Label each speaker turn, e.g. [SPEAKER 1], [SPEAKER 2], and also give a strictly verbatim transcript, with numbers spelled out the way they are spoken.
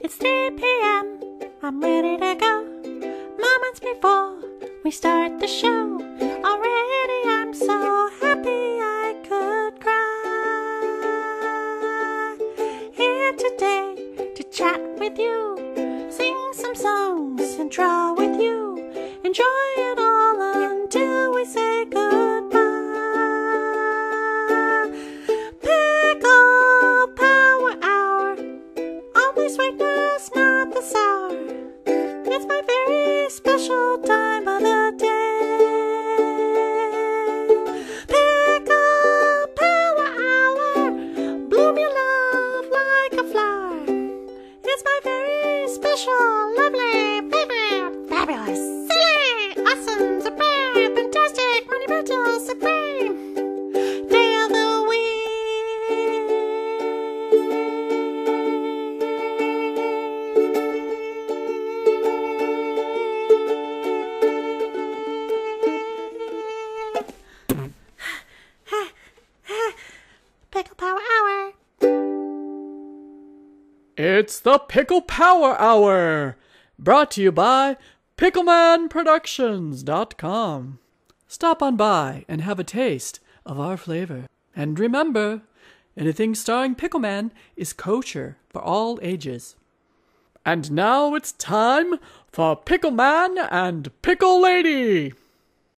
[SPEAKER 1] It's three p m I'm ready to go. Moments before we start the show. Already I'm so happy I could cry. Here today to chat with you, sing some songs and draw with you. Enjoy it all until we say goodbye. Pickle Power Hour, always sweetness, not the sour. It's my very special time of the day. Pickle Power Hour, bloom your love like a flower. It's my very special, lovely, favorite, fabulous, silly, awesome, supreme, fantastic, monumental, supreme day of the Pickle Power Hour.
[SPEAKER 2] It's the Pickle Power Hour, brought to you by Pickleman Productions dot com. Stop on by and have a taste of our flavor. And remember, anything starring Pickleman is kosher for all ages. And now it's time for Pickleman and Pickle Lady.